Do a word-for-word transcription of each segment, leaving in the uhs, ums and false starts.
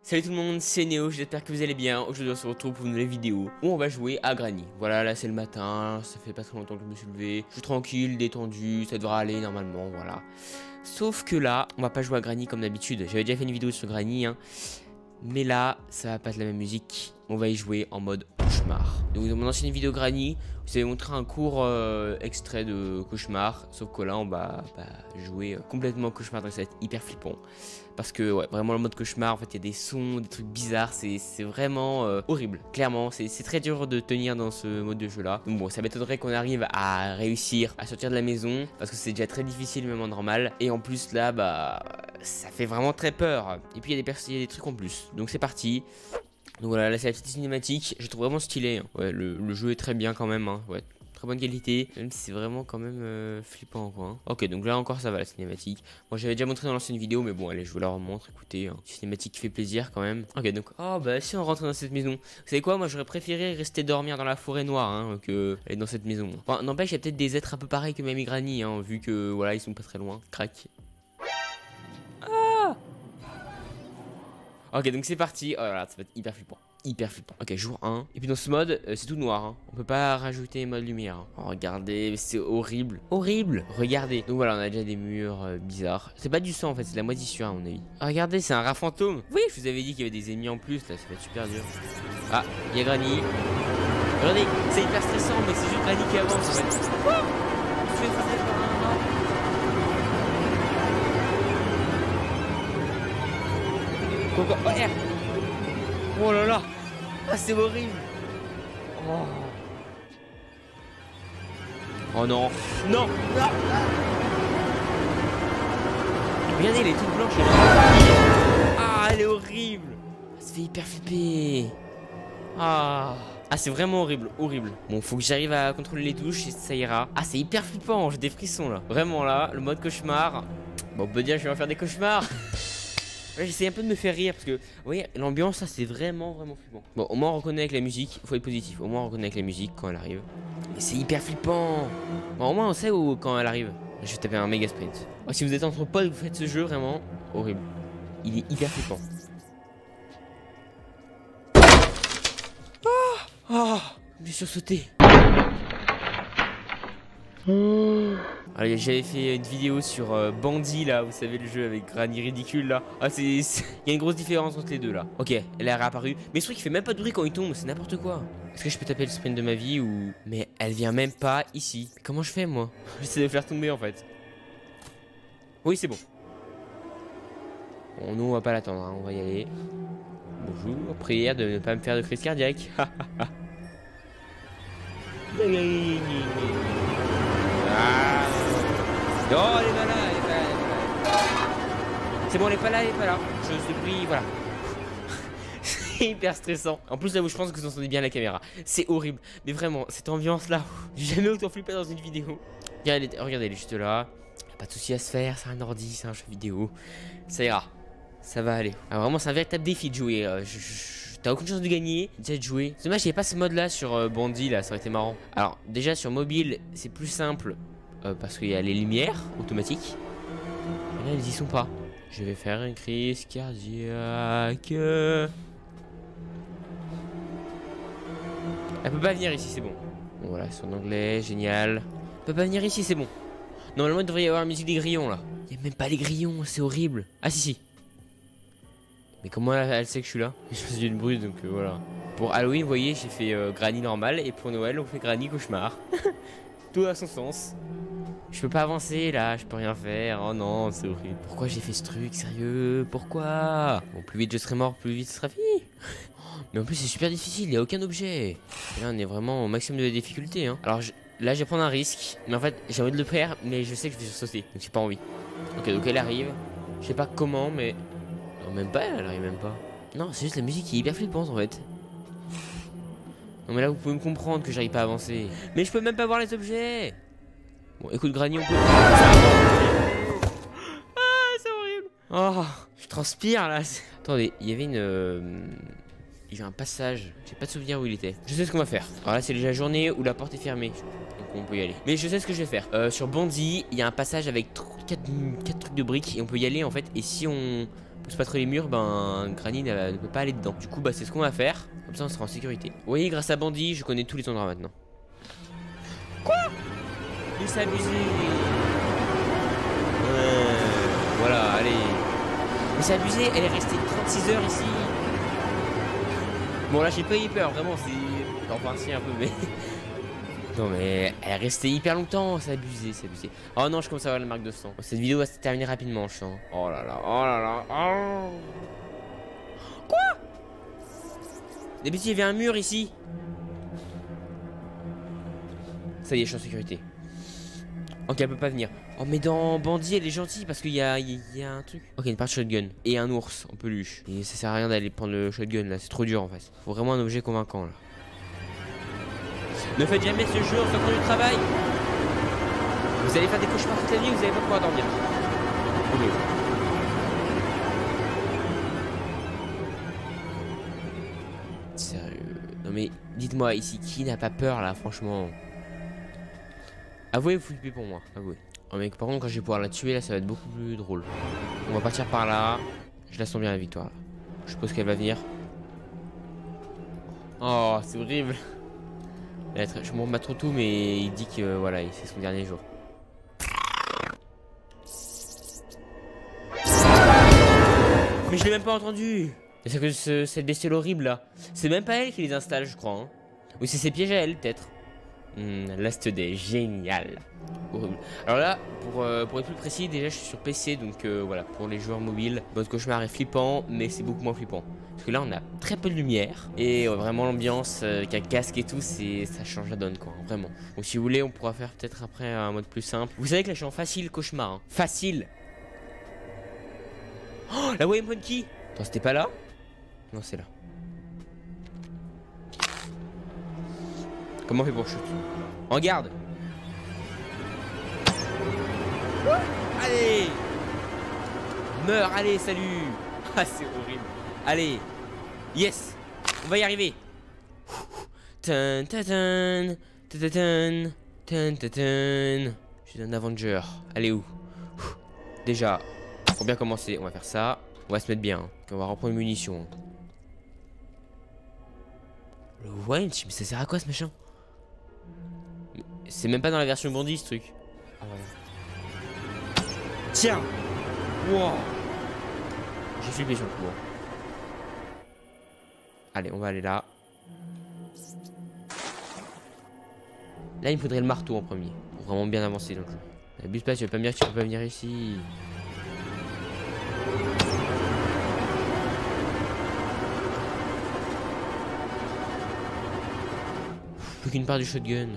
Salut tout le monde, c'est Néo, j'espère que vous allez bien. Aujourd'hui on se retrouve pour une nouvelle vidéo où on va jouer à Granny. Voilà, là c'est le matin, ça fait pas très longtemps que je me suis levé. Je suis tranquille, détendu, ça devrait aller normalement, voilà. Sauf que là, on va pas jouer à Granny comme d'habitude. J'avais déjà fait une vidéo sur Granny, hein. Mais là, ça va pas être la même musique. On va y jouer en mode cauchemar. Donc dans mon ancienne vidéo Granny, vous avez montré un court euh, extrait de cauchemar. Sauf que là, on va bah, jouer complètement cauchemar. Donc ça va être hyper flippant. Parce que ouais, vraiment le mode cauchemar, en fait, il y a des sons, des trucs bizarres. C'est vraiment euh, horrible. Clairement, c'est très dur de tenir dans ce mode de jeu là. Donc bon, ça m'étonnerait qu'on arrive à réussir à sortir de la maison. Parce que c'est déjà très difficile même en normal. Et en plus là, bah... ça fait vraiment très peur. Et puis il y a des, il y a des trucs en plus. Donc c'est parti. Donc voilà, là c'est la petite cinématique. Je trouve vraiment stylé, hein. Ouais, le, le jeu est très bien quand même, hein. Ouais, très bonne qualité. Même si c'est vraiment quand même euh, flippant, quoi, hein. Ok, donc là encore ça va, la cinématique. Moi j'avais déjà montré dans l'ancienne vidéo, mais bon, allez, je vous la remontre. Écoutez, hein. Cinématique qui fait plaisir quand même. Ok, donc, oh bah si on rentre dans cette maison. Vous savez quoi, moi j'aurais préféré rester dormir dans la forêt noire, hein, que aller dans cette maison. Enfin, n'empêche, il y a peut-être des êtres un peu pareils que Mamie Granny, hein, vu que voilà, ils sont pas très loin. Crac. Ok, donc c'est parti. Oh là là, ça va être hyper flippant. Hyper flippant. Ok, jour un. Et puis dans ce mode, euh, c'est tout noir, hein. On peut pas rajouter mode lumière, hein. Oh, regardez, c'est horrible. Horrible. Regardez. Donc voilà, on a déjà des murs euh, bizarres. C'est pas du sang en fait, c'est de la moisissure à mon avis. Oh, regardez, c'est un rat fantôme. Oui, je vous avais dit qu'il y avait des ennemis en plus. Là, ça va être super dur. Ah, il y a Granny. Regardez, c'est hyper stressant, mais c'est juste Granny qui avance en fait. Quoi? Je fais passer par un rat. Coco, oh, R. Oh là là. Ah, c'est horrible. Oh. Oh non. Non. Non. Regardez, elle est toute blanche. Ah, elle est horrible. Ça fait hyper flipper. Ah. Ah, c'est vraiment horrible, horrible. Bon, faut que j'arrive à contrôler les touches et ça ira. Ah, c'est hyper flippant, j'ai des frissons là. Vraiment là, le mode cauchemar. Bon, on peut dire que je vais faire des cauchemars. Ouais, j'essaie un peu de me faire rire parce que, vous voyez, l'ambiance, ça c'est vraiment, vraiment flippant. Bon, au moins on reconnaît avec la musique, faut être positif. Au moins on reconnaît avec la musique quand elle arrive. Mais c'est hyper flippant. Bon, au moins on sait où quand elle arrive. Je vais taper un méga sprint. Oh, si vous êtes entre potes, vous faites ce jeu vraiment horrible. Il est hyper flippant. Oh, oh, j'ai sursauté. Allez, j'avais fait une vidéo sur euh, Bandit là, vous savez le jeu avec Granny ridicule là. Ah, c'est, il y a une grosse différence entre les deux là. Ok, elle est réapparue, mais ce truc il fait même pas de bruit quand il tombe, c'est n'importe quoi. Est-ce que je peux taper le sprint de ma vie ou... Mais elle vient même pas ici. Comment je fais moi? J'essaie de faire tomber en fait. Oui, c'est bon. Bon, nous on va pas l'attendre, hein. On va y aller. Bonjour, prière de ne pas me faire de crise cardiaque. Ah. Non, elle est pas là, elle est pas là, elle est pas là. C'est bon, elle est pas là, elle est pas là. Je suis pris, voilà. C'est hyper stressant. En plus, là où je pense que vous entendez bien la caméra. C'est horrible. Mais vraiment, cette ambiance-là, j'ai jamais autant flippé dans une vidéo. Regardez, regardez, elle est juste là. Y'a pas de souci à se faire, c'est un ordi, c'est un jeu vidéo. Ça ira. Ça va aller. Alors, vraiment, c'est un véritable défi de jouer. Euh, je, je, T'as aucune chance de gagner, déjà de jouer. C'est dommage, il n'y avait pas ce mode là sur euh, Bandit là, ça aurait été marrant. Alors, déjà sur mobile, c'est plus simple. Euh, parce qu'il y a les lumières automatiques. Et là, ils y sont pas. Je vais faire une crise cardiaque. Elle peut pas venir ici, c'est bon. Bon, voilà, c'est en anglais, génial. Elle peut pas venir ici, c'est bon. Normalement, il devrait y avoir la musique des grillons là. Il n'y a même pas les grillons, c'est horrible. Ah, si, si. Mais comment elle, elle sait que je suis là? Je faisais une bruit, donc euh, voilà. Pour Halloween, vous voyez, j'ai fait euh, Granny normal. Et pour Noël, on fait Granny cauchemar. Tout a son sens. Je peux pas avancer là, je peux rien faire. Oh non, c'est horrible. Pourquoi j'ai fait ce truc, sérieux? Pourquoi? Bon, plus vite je serai mort, plus vite ce sera fini. Mais en plus c'est super difficile, il n'y a aucun objet. Et là on est vraiment au maximum de la difficulté, hein. Alors je... là je vais prendre un risque. Mais en fait j'ai envie de le faire, mais je sais que je vais sauter. Donc j'ai pas envie. Ok, donc elle arrive. Je sais pas comment, mais... Non, même pas, elle arrive même pas. Non, c'est juste la musique qui est hyper flippante en fait. Non mais là vous pouvez me comprendre que j'arrive pas à avancer. Mais je peux même pas voir les objets. Bon, écoute, Granny, on peut... Ah, c'est horrible. Oh, je transpire, là. Attendez, il y avait une... Euh... Il y avait un passage. J'ai pas de souvenir où il était. Je sais ce qu'on va faire. Alors là, c'est déjà la journée où la porte est fermée. Donc on peut y aller. Mais je sais ce que je vais faire. Euh, sur Bandit, il y a un passage avec quatre trucs de briques. Et on peut y aller, en fait. Et si on... pousse pas trop les murs, ben Granny ne, ne peut pas aller dedans. Du coup, bah c'est ce qu'on va faire. Comme ça, on sera en sécurité. Vous voyez, grâce à Bandit, je connais tous les endroits maintenant. Quoi? Il s'est abusé. Euh, voilà, allez. Mais c'est abusé, elle est restée trente-six heures ici. Bon là j'ai pas eu peur, vraiment c'est... Enfin si un peu mais... Non mais elle est restée hyper longtemps, c'est abusé, c'est abusé. Oh non je commence à avoir la marque de sang. Cette vidéo va se terminer rapidement je sens. Oh là là, oh là là, oh. Quoi? D'habitude il y avait un mur ici. Ça y est, je suis en sécurité. Ok, elle peut pas venir. Oh mais dans Bandit elle est gentille parce qu'il y a, il y a un truc. Ok, une part de shotgun. Et un ours en peluche. Et ça sert à rien d'aller prendre le shotgun là, c'est trop dur en fait. Faut vraiment un objet convaincant là. Ne faites jamais ce jeu en sortant du travail. Vous allez faire des cauchemars toute la nuit, vous allez pas pouvoir dormir. Okay. Sérieux. Non mais dites-moi ici, qui n'a pas peur là franchement? Avouez, vous flippez pour moi, avouez. Oh mec, par contre, quand je vais pouvoir la tuer, là, ça va être beaucoup plus drôle. On va partir par là. Je la sens bien, la victoire, là. Je suppose qu'elle va venir. Oh, c'est horrible. Je m'en bats trop tout, mais il dit que, euh, voilà, c'est son dernier jour. Mais je l'ai même pas entendu. C'est que ce, cette bestiole horrible, là. C'est même pas elle qui les installe, je crois. Hein. Ou c'est ses pièges à elle, peut-être. Mmh, Last Day, génial. Horrible. Alors là, pour, euh, pour être plus précis, déjà je suis sur P C, donc euh, voilà, pour les joueurs mobiles, Mode Cauchemar est flippant, mais c'est beaucoup moins flippant. Parce que là, on a très peu de lumière, et euh, vraiment l'ambiance, euh, avec un casque et tout, c'est ça change la donne, quoi, vraiment. Donc si vous voulez, on pourra faire peut-être après un mode plus simple. Vous savez que là, je suis en facile cauchemar, hein. Facile. Oh, la Wayne Monkey. Attends, c'était pas là? Non, c'est là. Comment on fait pour shoot? En garde. Allez. Meurs, allez, salut. Ah, c'est horrible. Allez. Yes. On va y arriver. Tan, tan, tan, tan, tan, tan, tan, tan. Je suis un Avenger. Allez où? Déjà, pour bien commencer, on va faire ça. On va se mettre bien. On va reprendre une munition. Le winch, mais ça sert à quoi ce machin? C'est même pas dans la version Bandit ce truc. Ah, voilà. Tiens. Wow. J'ai flippé sur le coup. Allez, on va aller là. Là, il me faudrait le marteau en premier. Pour vraiment bien avancer dans le jeu. Abuse pas, tu vas pas me dire que tu peux pas venir ici. Plus qu'une part du shotgun.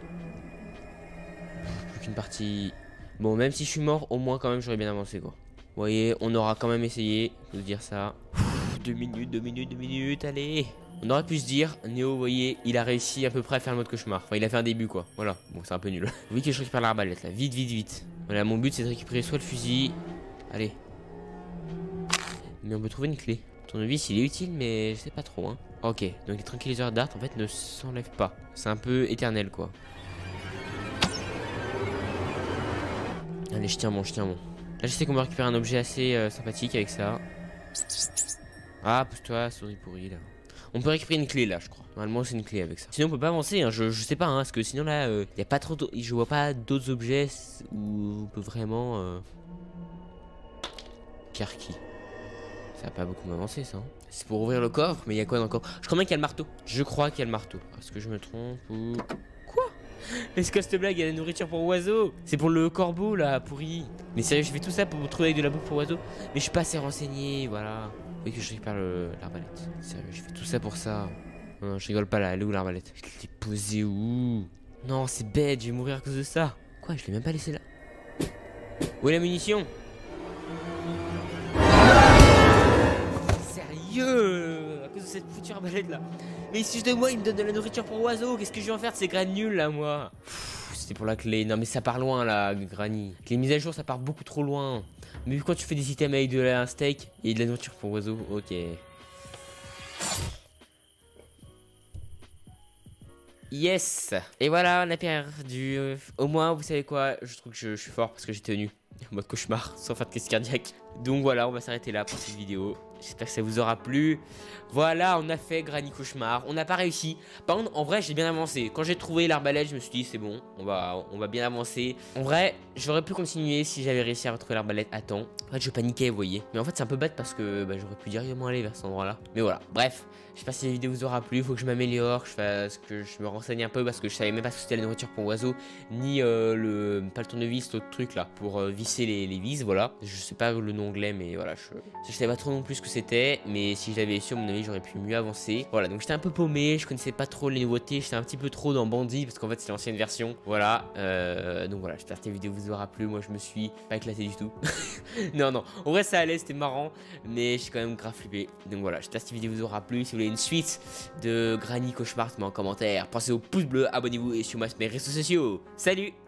Plus qu'une partie. Bon, même si je suis mort, au moins quand même j'aurais bien avancé quoi. Vous voyez, on aura quand même essayé de dire ça. Deux minutes, deux minutes, deux minutes, allez. On aurait pu se dire, Néo, vous voyez, il a réussi à peu près à faire le mode cauchemar. Enfin, il a fait un début quoi. Voilà, bon, c'est un peu nul. Oui, que je récupère l'arbalète là. Vite, vite, vite. Voilà, mon but c'est de récupérer soit le fusil. Allez. Mais on peut trouver une clé. Le tournevis, il est utile, mais je sais pas trop. Hein. Ok, donc les tranquilliseurs d'art en fait ne s'enlèvent pas. C'est un peu éternel quoi. Allez, je tiens bon, je tiens bon. Là, je sais qu'on va récupérer un objet assez euh, sympathique avec ça. Ah, pousse-toi, souris pourrie là. On peut récupérer une clé là, je crois. Normalement, c'est une clé avec ça. Sinon, on peut pas avancer. Hein. Je, je sais pas, hein, parce que sinon là, il euh, y a pas trop. Je vois pas d'autres objets où on peut vraiment. Euh... Carki. Ça va pas beaucoup m'avancer ça. Hein. C'est pour ouvrir le coffre, mais il y a quoi dans le coffre? Je crois bien qu'il y a le marteau. Je crois qu'il y a le marteau. Est-ce que je me trompe ou. Quoi? Mais c'est quoi cette blague? Il y a la nourriture pour oiseaux. C'est pour le corbeau là, pourri. Mais sérieux, je fais tout ça pour trouver avec de la bouffe pour oiseaux. Mais je suis pas assez renseigné, voilà. Oui, que je récupère l'arbalète. Sérieux, je fais tout ça pour ça. Non, non, je rigole pas là. Elle est où l'arbalète? Je l'ai posée où? Non, c'est bête, je vais mourir à cause de ça. Quoi, je l'ai même pas laissé là. Où est la munition? Sérieux? À cause de cette foutue arbalète là. Mais si je de moi, il me donne de la nourriture pour oiseaux. Qu'est-ce que je vais en faire de ces graines nulles là, moi? C'était pour la clé. Non, mais ça part loin là, Granny. Les mises à jour, ça part beaucoup trop loin. Mais quand tu fais des items avec de la steak et de la nourriture pour oiseaux, ok. Yes. Et voilà, on a perdu. Au moins, vous savez quoi, je trouve que je, je suis fort parce que j'ai tenu. mode cauchemar, sans faire de crise cardiaque. Donc voilà, on va s'arrêter là pour cette vidéo. J'espère que ça vous aura plu. Voilà, on a fait Granny Cauchemar. On n'a pas réussi. Par contre, en vrai, j'ai bien avancé. Quand j'ai trouvé l'arbalète, je me suis dit, c'est bon, on va, on va bien avancer. En vrai, j'aurais pu continuer si j'avais réussi à retrouver l'arbalète à temps. En fait, je paniquais, vous voyez. Mais en fait, c'est un peu bête parce que bah, j'aurais pu directement aller vers cet endroit-là. Mais voilà, bref. J'espère que cette vidéo vous aura plu. Il faut que je m'améliore, que je fasse, que je me renseigne un peu parce que je savais même pas ce que c'était la nourriture pour oiseaux, ni euh, le, pas le tournevis, l'autre truc là, pour euh, visser les, les vis, voilà. Je sais pas le nom anglais, mais voilà, je, je savais pas trop non plus ce que c'était, mais si je l'avais su, à mon avis, j'aurais pu mieux avancer. Voilà, donc j'étais un peu paumé, je connaissais pas trop les nouveautés, j'étais un petit peu trop dans Bandit parce qu'en fait c'est l'ancienne version. Voilà, euh, donc voilà, j'espère que cette vidéo vous aura plu. Moi, je me suis pas éclaté du tout. non, non, en vrai, ça allait, c'était marrant, mais j'ai quand même grave flippé. Donc voilà, j'espère que cette vidéo vous aura plu. Si vous voulez une suite de Granny Cauchemar, mettez-moi en commentaire. Pensez au pouce bleu, abonnez-vous et sur mes réseaux sociaux. Salut!